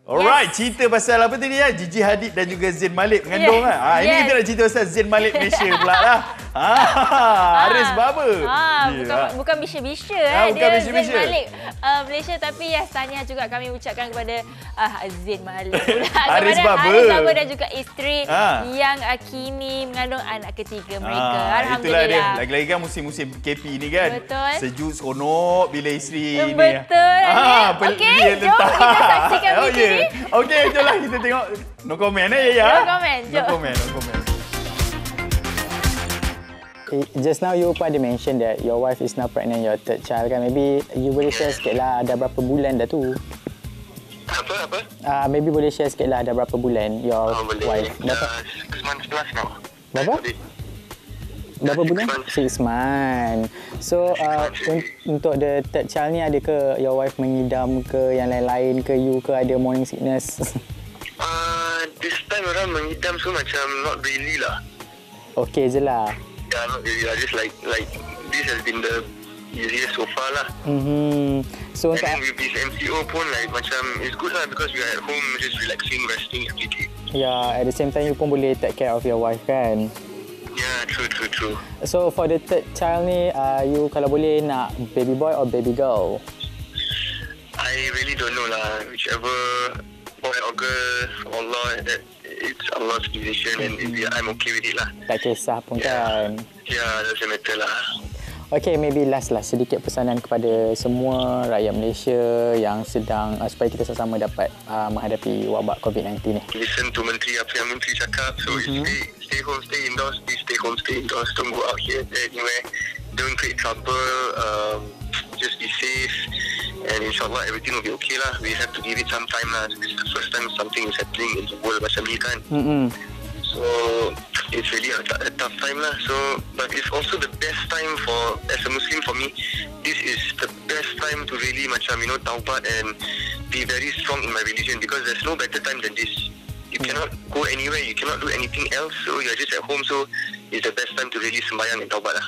Alright, cerita pasal apa tadi ya? Gigi Hadid dan juga Zayn Malik mengandung kan? Ini kita nak cerita pasal Zayn Malik Malaysia pula lah. Haris Baba. Bukan Bisha-Bisha bukan dia Bisha-Bisha. Zayn Malik Malaysia, tapi tahniah juga kami ucapkan kepada Zayn Malik pula. Haris Baba. Haris Baba dan juga isteri yang kini mengandung anak ketiga mereka. Alhamdulillah. Itulah dia. Lagi-lagi kan musim-musim KP ni kan. Betul. Sejuk seronok bila isteri ni. Betul. Okey, jom kita saksikan video ni. Okey, jomlah kita tengok. No comment ya. No comment. No comment. Just now you pada mention that your wife is now pregnant your third child kan. Maybe you boleh share sikit lah ada berapa bulan dah tu. Apa? Maybe boleh share sikit lah ada berapa bulan your wife. Dah 6 months plus now. Berapa? Berapa bulan? 6 months. So untuk the third child ni ada ke your wife mengidam ke yang lain-lain ke, you ke ada morning sickness? This time orang mengidam so macam not really lah. Okay je lah. Yeah, not really lah. Just like this has been the easiest so far lah. So and then with this MCO pun like macam it's good lah because we are at home just relaxing, resting every day. Yeah, at the same time you pun boleh take care of your wife kan? Yeah, true. So for the third child ni, you kalau boleh nak baby boy or baby girl? I really don't know lah. Whichever boy or girl, Allah, that it's Allah's decision and I'm okay with it lah. Tak kisah pun kan? Yeah, doesn't matter lah. Okay, maybe last lah sedikit pesanan kepada semua rakyat Malaysia yang sedang supaya kita sama-sama dapat menghadapi wabak COVID-19 ni. Listen to Menteri apa yang Menteri cakap. So stay home, stay indoors. Please stay home, stay indoors. Don't go out here, there, anywhere. Don't create trouble. Just be safe. And insyaAllah everything will be okay lah. We have to give it some time lah. This is the first time something is happening in the world macam ni kan. So it's really a tough time lah. So but it's also the best time for as a Muslim for me. This is the best time to really macam taubat and be very strong in my religion because there's no better time than this. You cannot go anywhere. You cannot do anything else. So you're just at home. So it's the best time to really sembahyang and taubat lah.